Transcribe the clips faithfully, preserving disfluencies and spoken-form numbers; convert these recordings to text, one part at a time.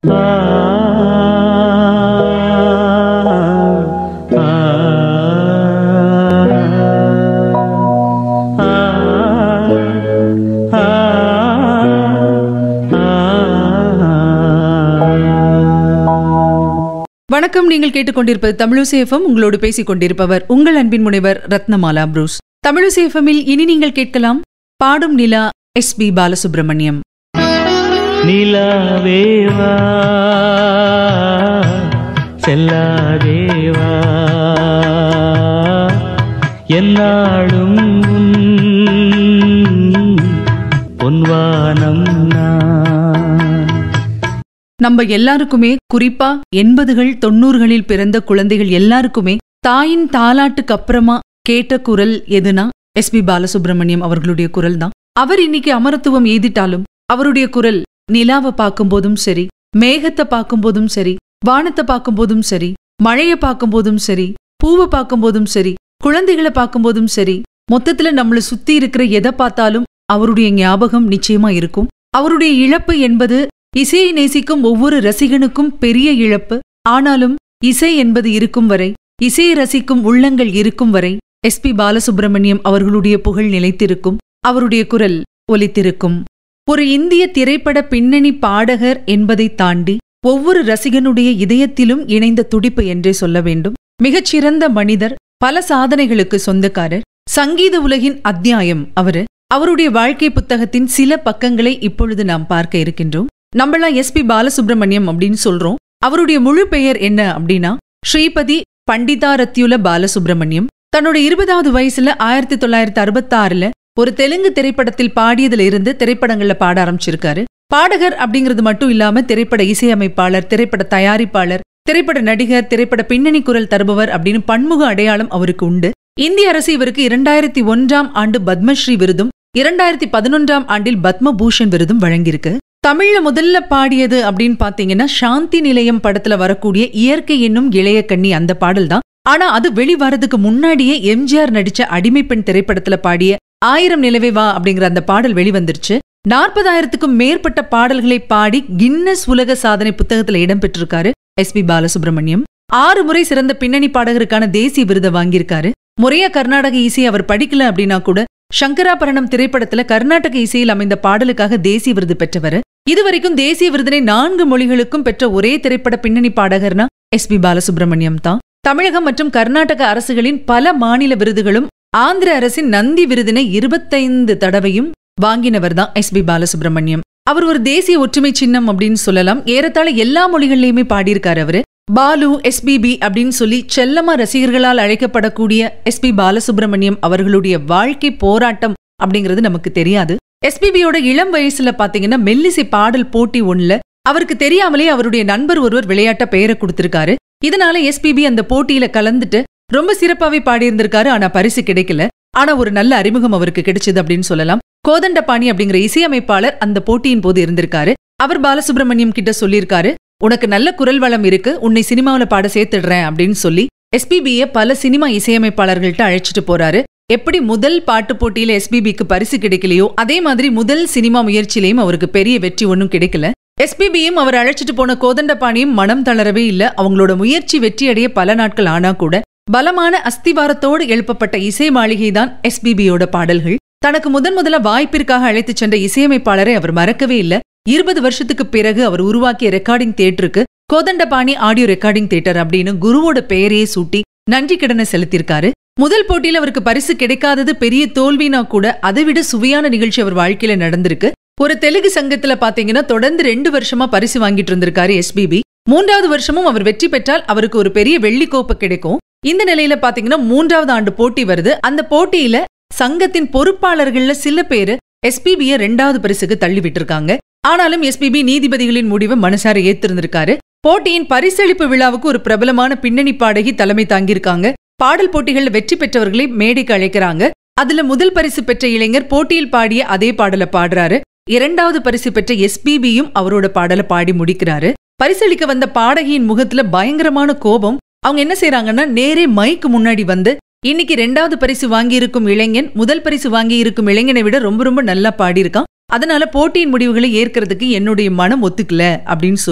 வணக்கம். நீங்கள் கேட்டுக்கொண்டிருப்பது தமிழோசை எஃப்எம். உங்களோடு பேசிக் கொண்டிருப்பவர் உங்கள் அன்பின் முனைவர் ரத்னமாலா புரூஸ். தமிழோசை எஃப்எம்மில் இனி நீங்கள் கேட்கலாம் பாடும் நிலா, எஸ் பி பாலசுப்ரமணியம். நிலாவேவா செல்லாதேவா என்னாலும் பொன்வானம் நம்ம எல்லாருக்குமே, குறிப்பா எண்பதுகள் தொண்ணூறுகளில் பிறந்த குழந்தைகள் எல்லாருக்குமே தாயின் தாலாட்டுக்கு அப்புறமா கேட்ட குரல் எதுனா எஸ் பி பாலசுப்ரமணியம் அவர்களுடைய குரல் தான். அவர் இன்னைக்கு அமரத்துவம் எய்திட்டாலும் அவருடைய குரல் நிலாவை பார்க்கும்போதும் சரி, மேகத்தை பார்க்கும்போதும் சரி, வானத்தை பார்க்கும்போதும் சரி, மழையை பார்க்கும்போதும் சரி, பூவை பார்க்கும்போதும் சரி, குழந்தைகளை பார்க்கும்போதும் சரி, மொத்தத்துல நம்மளை சுத்தி இருக்கிற எதை பார்த்தாலும் அவருடைய ஞாபகம் நிச்சயமா இருக்கும். அவருடைய இழப்பு என்பது இசையை நேசிக்கும் ஒவ்வொரு ரசிகனுக்கும் பெரிய இழப்பு. ஆனாலும் இசை என்பது இருக்கும் வரை, இசையை ரசிக்கும் உள்ளங்கள் இருக்கும் வரை எஸ் பி பாலசுப்ரமணியம் அவர்களுடைய புகழ் நிலைத்திருக்கும், அவருடைய குரல் ஒலித்திருக்கும். ஒரு இந்திய திரைப்பட பின்னணி பாடகர் என்பதை தாண்டி ஒவ்வொரு ரசிகனுடைய இதயத்திலும் இணைந்த துடிப்பு என்றே சொல்ல வேண்டும். மிகச்சிறந்த மனிதர், பல சாதனைகளுக்கு சொந்தக்காரர், சங்கீத உலகின் அத்தியாயம் அவரு. அவருடைய வாழ்க்கை புத்தகத்தின் சில பக்கங்களை இப்பொழுது நாம் பார்க்க இருக்கின்றோம். நம்மளா எஸ் பி பாலசுப்ரமணியம் அப்படின்னு சொல்றோம். அவருடைய முழு பெயர் என்ன அப்படின்னா ஸ்ரீபதி பண்டிதாரத்யுல பாலசுப்ரமணியம். தன்னோட இருபதாவது வயசுல ஆயிரத்தி தொள்ளாயிரத்தி அறுபத்தி ஆறுல ஒரு தெலுங்கு திரைப்படத்தில் பாடியதுல இருந்து திரைப்படங்கள்ல பாட ஆரம்பிச்சிருக்காரு. பாடகர் அப்படிங்கிறது மட்டும் இல்லாம திரைப்பட இசையமைப்பாளர், திரைப்பட தயாரிப்பாளர், திரைப்பட நடிகர், திரைப்பட பின்னணி குரல் தருபவர் அப்படின்னு பன்முக அடையாளம் அவருக்கு உண்டு. இந்திய அரசு இவருக்கு இரண்டாயிரத்தி ஒன்றாம் ஆண்டு பத்மஸ்ரீ விருதும் இரண்டாயிரத்தி பதினொன்றாம் ஆண்டில் பத்மபூஷன் விருதும் வழங்கியிருக்கு. தமிழ்ல முதல்ல பாடியது அப்படின்னு பாத்தீங்கன்னா சாந்தி நிலையம் படத்துல வரக்கூடிய இயற்கை என்னும் இளைய கண்ணி, அந்த பாடல் தான். ஆனா அது வெளிவரதுக்கு முன்னாடியே எம்ஜிஆர் நடிச்ச அடிமை பெண் திரைப்படத்துல பாடிய ஆயிரம் நிலவே வா அப்படிங்கிற அந்த பாடல் வெளிவந்துருச்சு. நாற்பதாயிரத்துக்கும் மேற்பட்ட பாடல்களை பாடி கின்னஸ் உலக சாதனை புத்தகத்துல இடம்பெற்றிருக்காரு எஸ் பி பாலசுப்ரமணியம். ஆறு முறை சிறந்த பின்னணி பாடகருக்கான தேசிய விருதை வாங்கியிருக்காரு. முறையா கர்நாடக இசையை அவர் படிக்கல அப்படின்னா கூட சங்கராபரணம் திரைப்படத்துல கர்நாடக இசையில் அமைந்த பாடலுக்காக தேசிய விருது பெற்றவர். இதுவரைக்கும் தேசிய விருதினை நான்கு மொழிகளுக்கும் பெற்ற ஒரே திரைப்பட பின்னணி பாடகர்னா எஸ் பி பாலசுப்ரமணியம் தான். தமிழகம் மற்றும் கர்நாடக அரசுகளின் பல மாநில விருதுகளும் ஆந்திர அரசின் நந்தி விருதினை இருபத்தைந்து தடவையும் வாங்கினவர் தான் எஸ் பி பாலசுப்ரமணியம். அவர் ஒரு தேசிய ஒற்றுமை சின்னம் அப்படின்னு சொல்லலாம். ஏறத்தாழ எல்லா மொழிகள்லயுமே பாடியிருக்காரு அவரு. பாலு, எஸ்பிபி அப்படின்னு சொல்லி செல்லமா ரசிகர்களால் அழைக்கப்படக்கூடிய எஸ் பி பாலசுப்ரமணியம் அவர்களுடைய வாழ்க்கை போராட்டம் அப்படிங்கிறது நமக்கு தெரியாது. எஸ்பிபியோட இளம் வயசுல பாத்தீங்கன்னா மெல்லிசை பாடல் போட்டி ஒண்ணுல அவருக்கு தெரியாமலே அவருடைய நண்பர் ஒருவர் விளையாட்ட பெயரை கொடுத்திருக்காரு. இதனால எஸ்பிபி அந்த போட்டியில கலந்துட்டு ரொம்ப சிறப்பாவே பாடியிருந்திருக்காரு. ஆனா பரிசு கிடைக்கல. ஆனா ஒரு நல்ல அறிமுகம் அவருக்கு கிடைச்சது அப்படின்னு சொல்லலாம். கோதண்டபாணி அப்படிங்கிற இசையமைப்பாளர் அந்த போட்டியின் போது இருந்திருக்காரு. அவர் பாலசுப்ரமணியம் கிட்ட சொல்லியிருக்காரு, உனக்கு நல்ல குரல் வளம் இருக்கு, உன்னை சினிமாவில பாட சேர்த்துடுறேன் அப்படின்னு சொல்லி எஸ்பிபிய பல சினிமா இசையமைப்பாளர்கள்ட்ட அழைச்சிட்டு போறாரு. எப்படி முதல் பாட்டு போட்டியில எஸ்பிபிக்கு பரிசு கிடைக்கலையோ அதே மாதிரி முதல் சினிமா முயற்சியிலையும் அவருக்கு பெரிய வெற்றி ஒன்னும் கிடைக்கல. எஸ்பிபியும் அவர் அழைச்சிட்டு போன கோதண்டபாணியும் மனம் தளரவே இல்ல. அவங்களோட முயற்சி வெற்றியடைய பல நாட்கள் ஆனா கூட பலமான அஸ்திவாரத்தோடு எழுப்பப்பட்ட இசை மாளிகைதான் எஸ்பிபியோட பாடல்கள். தனக்கு முதன் முதல வாய்ப்பிற்காக அழைத்து சென்ற இசையமைப்பாளரை அவர் மறக்கவே இல்ல. இருபது வருஷத்துக்கு பிறகு அவர் உருவாக்கிய ரெக்கார்டிங் தியேட்டருக்கு கோதண்டபாணி ஆடியோ ரெக்கார்டிங் தியேட்டர் அப்படின்னு குருவோட பெயரையே சூட்டி நன்றி கடனை செலுத்திருக்காரு. முதல் போட்டியில அவருக்கு பரிசு கிடைக்காதது பெரிய தோல்வினா கூட அதை விட சுவையான நிகழ்ச்சி அவர் வாழ்க்கையில நடந்திருக்கு. ஒரு தெலுங்கு சங்கத்துல பாத்தீங்கன்னா தொடர்ந்து ரெண்டு வருஷமா பரிசு வாங்கிட்டு இருந்திருக்காரு எஸ்பிபி. மூன்றாவது வருஷமும் அவர் வெற்றி பெற்றால் அவருக்கு ஒரு பெரிய வெள்ளி கோப்பை கிடைக்கும். இந்த நிலையில பாத்தீங்கன்னா மூன்றாவது ஆண்டு போட்டி வருது. அந்த போட்டியில சங்கத்தின் பொறுப்பாளர்கள்ல சில பேரு எஸ்பிபிய ரெண்டாவது பரிசுக்கு தள்ளி விட்டுருக்காங்க. ஆனாலும் எஸ்பிபி நீதிபதிகளின் முடிவை மனசார ஏத்திருந்திருக்காரு. போட்டியின் பரிசளிப்பு விழாவுக்கு ஒரு பிரபலமான பின்னணி பாடகி தலைமை தாங்கியிருக்காங்க. பாடல் போட்டிகள் வெற்றி பெற்றவர்களை மேடைக்கு அழைக்கிறாங்க. அதுல முதல் பரிசு பெற்ற இளைஞர் போட்டியில் பாடிய அதே பாடலை பாடுறாரு. இரண்டாவது பரிசு பெற்ற எஸ்பிபியும் அவரோட பாடலை பாடி முடிக்கிறாரு. பரிசளிக்க வந்த பாடகியின் முகத்துல பயங்கரமான கோபம். அவங்க என்ன செய்யறாங்கன்னா நேரே மைக்கு முன்னாடி வந்து, இன்னைக்கு ரெண்டாவது பரிசு வாங்கி இருக்கும் இளைஞன் முதல் பரிசு வாங்கி இருக்கும் இளைஞனை விட ரொம்ப ரொம்ப நல்லா பாடியிருக்கான், அதனால போட்டியின் முடிவுகளை ஏற்கிறதுக்கு என்னுடைய மனம் ஒத்துக்கல அப்படின்னு சொல்லி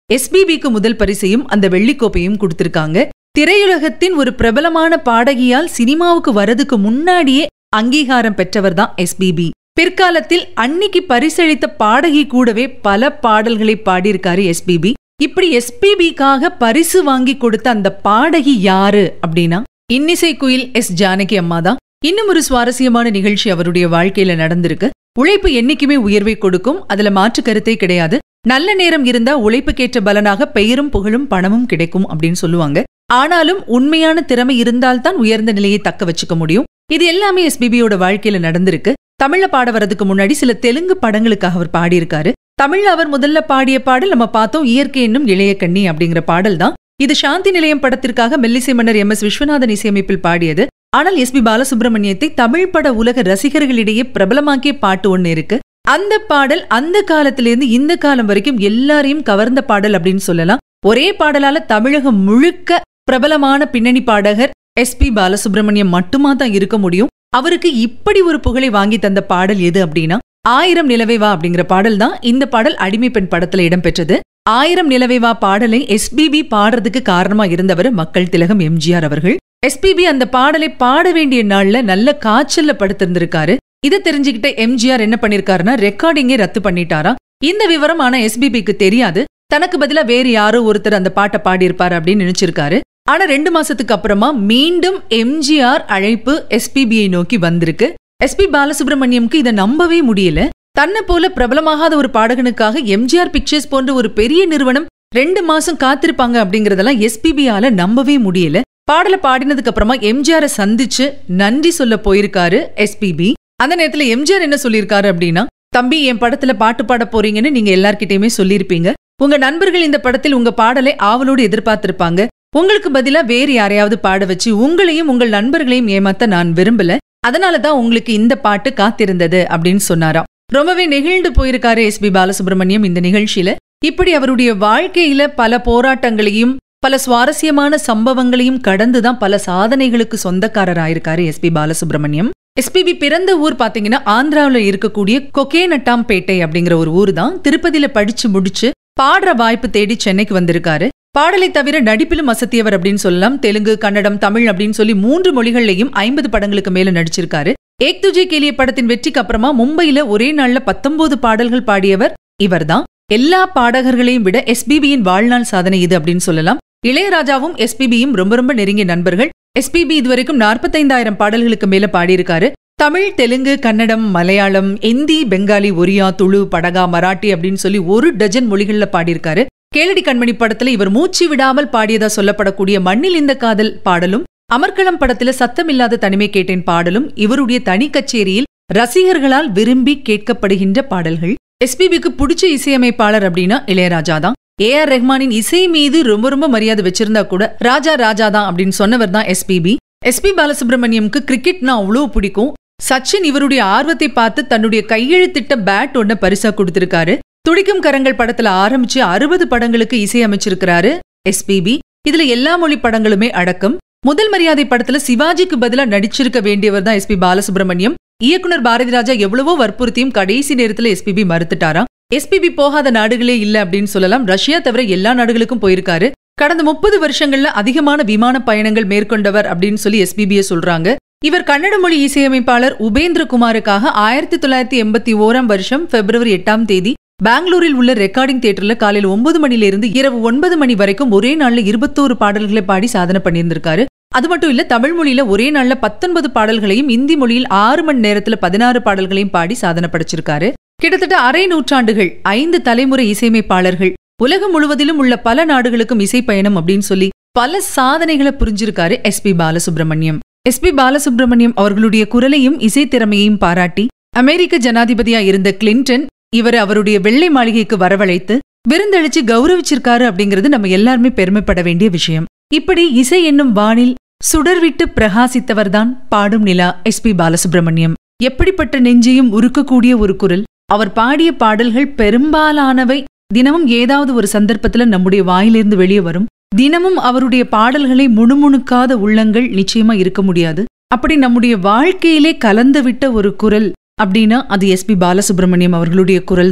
எஸ்பிபிக்கு முதல் பரிசையும் அந்த வெள்ளிக்கோப்பையும் கொடுத்திருக்காங்க. திரையுலகத்தின் ஒரு பிரபலமான பாடகியால் சினிமாவுக்கு வரதுக்கு முன்னாடியே அங்கீகாரம் பெற்றவர் தான் எஸ்பிபி. பிற்காலத்தில் அன்னிக்கு பரிசளித்த பாடகி கூடவே பல பாடல்களை பாடியிருக்காரு எஸ்பிபி. இப்படி எஸ்பிபிக்காக பரிசு வாங்கி கொடுத்த அந்த பாடகி யாரு அப்படின்னா இன்னிசை குயில் எஸ் ஜானகி அம்மா தான். இன்னும் ஒரு சுவாரஸ்யமான நிகழ்ச்சி அவருடைய வாழ்க்கையில நடந்திருக்கு. உழைப்பு என்னைக்குமே உயர்வை கொடுக்கும், அதுல மாற்று கருத்தே கிடையாது. நல்ல நேரம் இருந்தா உழைப்புக்கேற்ற பலனாக பெயரும் புகழும் பணமும் கிடைக்கும் அப்படின்னு சொல்லுவாங்க. ஆனாலும் உண்மையான திறமை இருந்தால்தான் உயர்ந்த நிலையை தக்க வச்சுக்க முடியும். இது எல்லாமே எஸ்பிபியோட வாழ்க்கையில நடந்திருக்கு. தமிழ்ல பாட வரதுக்கு முன்னாடி சில தெலுங்கு படங்களுக்காக அவர் பாடியிருக்காரு. தமிழ்ல அவர் முதல்ல பாடிய பாடல் நம்ம பார்த்தோம், இயற்கை என்னும் இளைய கண்ணி அப்படிங்கிற பாடல் தான். இது சாந்தி நிலையம் படத்திற்காக மெல்லிசை மன்னர் எம் எஸ் விஸ்வநாதன் இசையமைப்பில் பாடியது. ஆனால் எஸ் பி பாலசுப்ரமணியத்தை தமிழ் பட உலக ரசிகர்களிடையே பிரபலமாக்கிய பாட்டு ஒண்ணு இருக்கு. அந்த பாடல் அந்த காலத்திலிருந்து இந்த காலம் வரைக்கும் எல்லாரையும் கவர்ந்த பாடல் அப்படின்னு சொல்லலாம். ஒரே பாடலால தமிழகம் முழுக்க பிரபலமான பின்னணி பாடகர் எஸ் பி பாலசுப்ரமணியம் மட்டுமா தான் இருக்க முடியும். அவருக்கு இப்படி ஒரு புகழை வாங்கி தந்த பாடல் எது அப்படின்னா ஆயிரம் நிலவே வா அப்படிங்கிற பாடல் தான். இந்த பாடல் அடிமை பெண் படத்துல இடம்பெற்றது. ஆயிரம் நிலவே வா பாடலை எஸ்பிபி பாடுறதுக்கு காரணமா இருந்தவர் மக்கள் திலகம் எம்ஜிஆர் அவர்கள். எஸ்பிபி அந்த பாடலை பாட வேண்டிய நாள்ல நல்ல காய்ச்சல்ல படுத்திருந்திருக்காரு. இதை தெரிஞ்சுக்கிட்ட எம்ஜிஆர் என்ன பண்ணிருக்காருன்னா ரெக்கார்டிங்கே ரத்து பண்ணிட்டாரா. இந்த விவரம் ஆனா எஸ்பிபிக்கு தெரியாது. தனக்கு பதிலா வேறு யாரோ ஒருத்தர் அந்த பாட்டை பாடியிருப்பாரு அப்படின்னு நினைச்சிருக்காரு. ஆனா ரெண்டு மாசத்துக்கு அப்புறமா மீண்டும் எம்ஜிஆர் அழைப்பு எஸ்பிபியை நோக்கி வந்திருக்கு. எஸ் பி பாலசுப்ரமணியம்க்கு இதை நம்பவே முடியல. தன்னை போல பிரபலமாகாத ஒரு பாடகனுக்காக எம்ஜிஆர் பிக்சர்ஸ் போன்ற ஒரு பெரிய நிறுவனம் ரெண்டு மாசம் காத்திருப்பாங்க அப்படிங்கறதெல்லாம் எஸ்பிபியால நம்பவே முடியல. பாடலை பாடினதுக்கு அப்புறமா எம்ஜிஆரை சந்திச்சு நன்றி சொல்ல போயிருக்காரு எஸ்பிபி. அந்த நேரத்துல எம்ஜிஆர் என்ன சொல்லியிருக்காரு அப்படின்னா, தம்பி என் படத்துல பாட்டு பாட போறீங்கன்னு நீங்க எல்லார்கிட்டயுமே சொல்லியிருப்பீங்க. உங்க நண்பர்கள் இந்த படத்தில் உங்க பாடலை ஆவலோடு எதிர்பார்த்திருப்பாங்க. உங்களுக்கு பதிலா வேறு யாரையாவது பாட வச்சு உங்களையும் உங்கள் நண்பர்களையும் ஏமாத்த நான் விரும்பல. அதனாலதான் உங்களுக்கு இந்த பாட்டு காத்திருந்தது அப்படின்னு சொன்னாராம். ரொம்பவே நெகிழ்ந்து போயிருக்காரு எஸ் பி பாலசுப்ரமணியம் இந்த நிகழ்ச்சியில. இப்படி அவருடைய வாழ்க்கையில பல போராட்டங்களையும் பல சுவாரஸ்யமான சம்பவங்களையும் கடந்துதான் பல சாதனைகளுக்கு சொந்தக்காரராயிருக்காரு எஸ் பி பாலசுப்ரமணியம். எஸ்பிபி பிறந்த ஊர் பாத்தீங்கன்னா ஆந்திராவில இருக்கக்கூடிய கொகேநட்டாம்பேட்டை அப்படிங்கிற ஒரு ஊர் தான். திருப்பதியில படிச்சு முடிச்சு பாடுற வாய்ப்பு தேடி சென்னைக்கு வந்திருக்காரு. பாடலை தவிர நடிப்பிலும் அசத்தியவர் அப்படின்னு சொல்லலாம். தெலுங்கு, கன்னடம், தமிழ் அப்படின்னு சொல்லி மூன்று மொழிகள்லையும் ஐம்பது படங்களுக்கு மேல நடிச்சிருக்காரு. ஏக் துஜே கேலிய படத்தின் வெற்றிக்கு அப்புறமா மும்பையில ஒரே நாள்ல பத்தொன்பது பாடல்கள் பாடியவர் இவர்தான். எல்லா பாடகர்களையும் விட எஸ்பிபியின் வாழ்நாள் சாதனை இது அப்படின்னு சொல்லலாம். இளையராஜாவும் எஸ்பிபியும் ரொம்ப ரொம்ப நெருங்கிய நண்பர்கள். எஸ்பிபி இதுவரைக்கும் நாற்பத்தைந்தாயிரம் பாடல்களுக்கு மேல பாடியிருக்காரு. தமிழ், தெலுங்கு, கன்னடம், மலையாளம், இந்தி, பெங்காலி, ஒரியா, துளு, படகா, மராட்டி அப்படின்னு சொல்லி ஒரு டஜன் மொழிகள்ல பாடியிருக்காரு. கேளடி கண்மணி படத்துல இவர் மூச்சு விடாமல் பாடியதா சொல்லப்படக்கூடிய மண்ணில் இந்த காதல் பாடலும், அமர்க்களம் படத்துல சத்தமில்லாத தனிமை கேட்டேன் பாடலும் இவருடைய தனி கச்சேரியில் ரசிகர்களால் விரும்பி கேட்கப்படுகின்ற பாடல்கள். எஸ்பிபிக்கு பிடிச்ச இசையமைப்பாளர் அப்படின்னா இளையராஜா தான். ஏ ஆர் ரெஹ்மானின் இசை மீது ரொம்ப ரொம்ப மரியாதை வச்சிருந்தா கூட ராஜா ராஜா தான் அப்படின்னு சொன்னவர் தான் எஸ்பிபி. எஸ் பி பாலசுப்ரமணியம்க்கு கிரிக்கெட்னா அவ்வளவு பிடிக்கும். சச்சின் இவருடைய ஆர்வத்தை பார்த்து தன்னுடைய கையெழுத்திட்ட பேட் ஒன்ன பரிசா கொடுத்திருக்காரு. துடிக்கும் கரங்கள் படத்துல ஆரம்பிச்சு அறுபது படங்களுக்கு இசையமைச்சிருக்கிறாரு எஸ்பிபி. இதுல எல்லா மொழி படங்களுமே அடக்கம். முதல் மரியாதை படத்துல சிவாஜிக்கு பதிலா நடிச்சிருக்க வேண்டியவர் தான் எஸ் பி பாலசுப்ரமணியம். இயக்குனர் பாரதி ராஜா எவ்வளவோ வற்புறுத்தியும் கடைசி நேரத்துல எஸ்பிபி மறுத்துட்டாராம். எஸ்பிபி போகாத நாடுகளே இல்ல அப்படின்னு சொல்லலாம். ரஷ்யா தவிர எல்லா நாடுகளுக்கும் போயிருக்காரு. கடந்த முப்பது வருஷங்கள்ல அதிகமான விமான பயணங்கள் மேற்கொண்டவர் அப்படின்னு சொல்லி எஸ்பிபியை சொல்றாங்க. இவர் கன்னட மொழி இசையமைப்பாளர் உபேந்திர குமாருக்காக ஆயிரத்தி தொள்ளாயிரத்தி எண்பத்தி ஓராம் வருஷம் பிப்ரவரி எட்டாம் தேதி பெங்களூரில் உள்ள ரெக்கார்டிங் தியேட்டர்ல காலையில் ஒன்பது மணில இருந்து இரவு ஒன்பது மணி வரைக்கும் ஒரே நாள்ல இருபத்தோரு பாடல்களை பாடி சாதனை பண்ணியிருந்திருக்காரு. அது மட்டும் இல்ல, தமிழ் மொழியில ஒரே நாள்ல பத்தொன்பது பாடல்களையும், இந்தி மொழியில் ஆறு மணி நேரத்துல பதினாறு பாடல்களையும் பாடி சாதனை படைச்சிருக்காரு. கிட்டத்தட்ட அரை நூற்றாண்டுகள், ஐந்து தலைமுறை இசையமைப்பாளர்கள், உலகம் முழுவதிலும் உள்ள பல நாடுகளுக்கும் இசை பயணம் அப்படின்னு சொல்லி பல சாதனைகளை புரிஞ்சிருக்காரு S P Balasubrahmanyam. S P Balasubrahmanyam அவர்களுடைய குரலையும் இசை திறமையையும் பாராட்டி அமெரிக்க ஜனாதிபதியா இருந்த கிளின்டன் இவர் அவருடைய வெள்ளை மாளிகைக்கு வரவழைத்து விருந்தளிச்சு கௌரவிச்சிருக்காரு அப்படிங்கிறது நம்ம எல்லாருமே பெருமைப்பட வேண்டிய விஷயம். இப்படி இசை என்னும் வானில் சுடர்விட்டு பிரகாசித்தவர்தான் பாடும் நிலா எஸ் பி பாலசுப்ரமணியம். எப்படிப்பட்ட நெஞ்சையும் உருக்கக்கூடிய ஒரு குரல். அவர் பாடிய பாடல்கள் பெரும்பாலானவை தினமும் ஏதாவது ஒரு சந்தர்ப்பத்துல நம்முடைய வாயிலிருந்து வெளியே வரும். தினமும் அவருடைய பாடல்களை முணுமுணுக்காத உள்ளங்கள் நிச்சயமா இருக்க முடியாது. அப்படி நம்முடைய வாழ்க்கையிலே கலந்து விட்ட ஒரு குரல் அப்படின்னா அது எஸ் பி பாலசுப்ரமணியம் அவர்களுடைய குரல் தான்.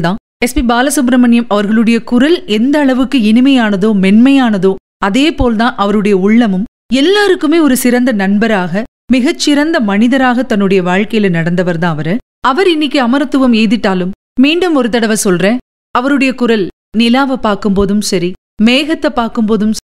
எஸ்பி பாலசுப்ரமணியம் அவர்களுடைய குரல் எந்த அளவுக்கு இனிமையானதோ மென்மையானதோ அதே போல்தான் அவருடைய உள்ளமும். எல்லாருக்குமே ஒரு சிறந்த நண்பராக, மிகச்சிறந்த மனிதராக தன்னுடைய வாழ்க்கையில நடந்தவர் தான் அவரு. அவர் இன்னைக்கு அமரத்துவம் எய்திட்டாலும் மீண்டும் ஒரு தடவை சொல்றேன், அவருடைய குரல் நிலாவை பார்க்கும்போதும் சரி, மேகத்தை பார்க்கும்போதும்